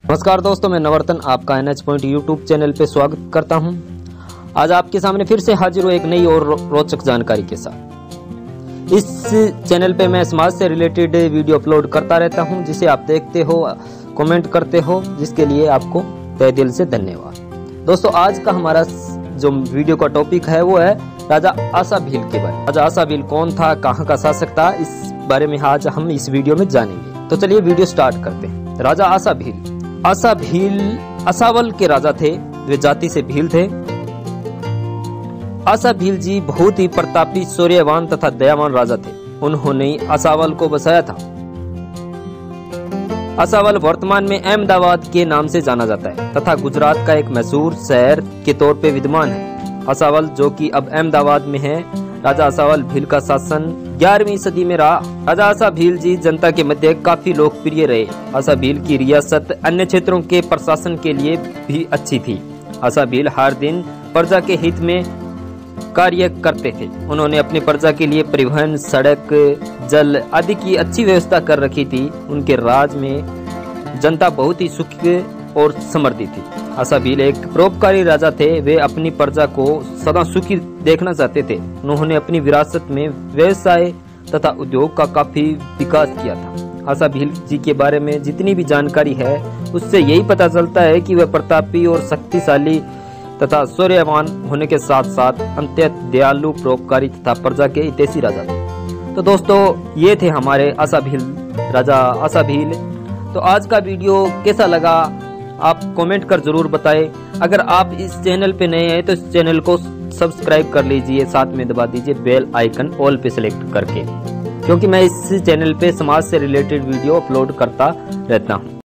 नमस्कार दोस्तों, मैं नवर्तन आपका NH पॉइंट यूट्यूब चैनल पे स्वागत करता हूं। आज आपके सामने फिर से हाजिर हूं एक नई और रोचक जानकारी के साथ। इस चैनल पे मैं समाज से रिलेटेड वीडियो अपलोड करता रहता हूं, जिसे आप देखते हो, कमेंट करते हो, जिसके लिए आपको तहे दिल से धन्यवाद। दोस्तों, आज का हमारा जो वीडियो का टॉपिक है वो है राजा आसा भील के बारे में। राजा आसा भील कौन था, कहाँ का शासक था, इस बारे में आज हम इस वीडियो में जानेंगे। तो चलिए वीडियो स्टार्ट करते हैं। राजा आसा भील। आसा भील असावल के राजा थे। वे जाति से भील थे। आसा भील जी बहुत ही प्रतापी, शौर्यवान तथा दयावान राजा थे। उन्होंने असावल को बसाया था। असावल वर्तमान में अहमदाबाद के नाम से जाना जाता है तथा गुजरात का एक मशहूर शहर के तौर पे विद्यमान है। असावल जो कि अब अहमदाबाद में है। राजा असावल भील का शासन 11वीं सदी में रहा। राजा आसा भील जी जनता के मध्य काफी लोकप्रिय रहे। आसा भील की रियासत अन्य क्षेत्रों के प्रशासन के लिए भी अच्छी थी। आसा भील हर दिन प्रजा के हित में कार्य करते थे। उन्होंने अपनी प्रजा के लिए परिवहन, सड़क, जल आदि की अच्छी व्यवस्था कर रखी थी। उनके राज में जनता बहुत ही सुखी और समृद्धि थी। आसा भील एक परोपकारी राजा थे। वे अपनी प्रजा को सदा सुखी देखना चाहते थे। उन्होंने अपनी विरासत में व्यवसाय तथा उद्योग का काफी विकास किया था। आसा भील जी के बारे में जितनी भी जानकारी है उससे यही पता चलता है कि वह प्रतापी और शक्तिशाली तथा शौर्यवान होने के साथ साथ अत्यंत दयालु, परोपकारी तथा प्रजा के हितैषी राजा थे। तो दोस्तों, ये थे हमारे आसा भील, राजा आसा भील। तो आज का वीडियो कैसा लगा आप कमेंट कर जरूर बताएं। अगर आप इस चैनल पे नए हैं तो इस चैनल को सब्सक्राइब कर लीजिए, साथ में दबा दीजिए बेल आइकन ऑल पे सिलेक्ट करके, क्योंकि मैं इस चैनल पे समाज से रिलेटेड वीडियो अपलोड करता रहता हूँ।